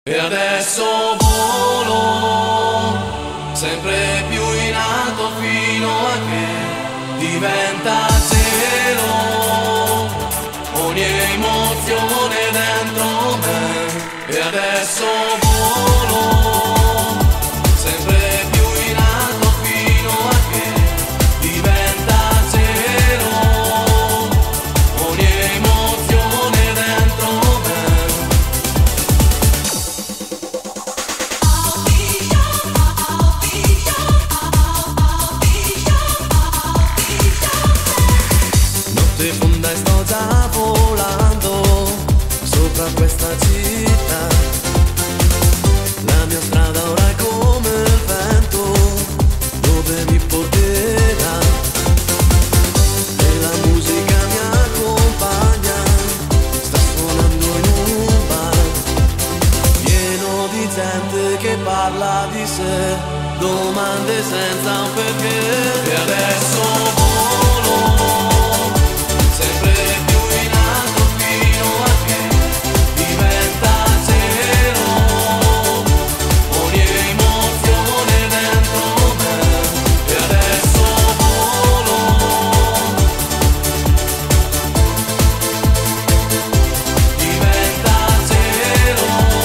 E adesso volo sempre più in alto fino a che diventa zero ogni emozione dentro me. E adesso volo sempre più in alto fino a che diventa zero ogni emozione dentro me. Notte fonda e sto già volando sopra questa città. La mia strada ora è come il vento, dove mi porterà. E la musica mi accompagna, sta suonando in un bar pieno di gente che parla di sé, domande senza un perché. E adesso volo sempre più in alto fino a che diventa zero ogni emozione dentro me. E adesso volo diventa zero.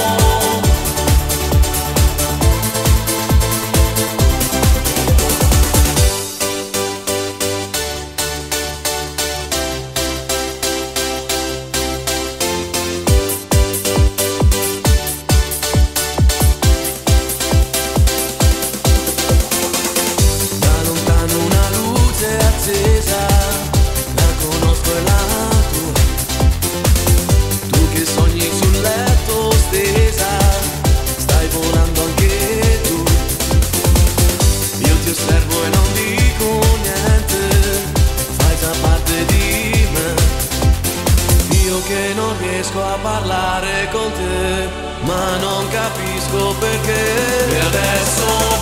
Da lontano una luce accesa, la conosco e la tua. Tu che sogni sul letto stesa, stai volando anche tu. Io ti osservo e non dico niente, fai già parte di me. Io che non riesco a parlare con te, ma non capisco perché. E adesso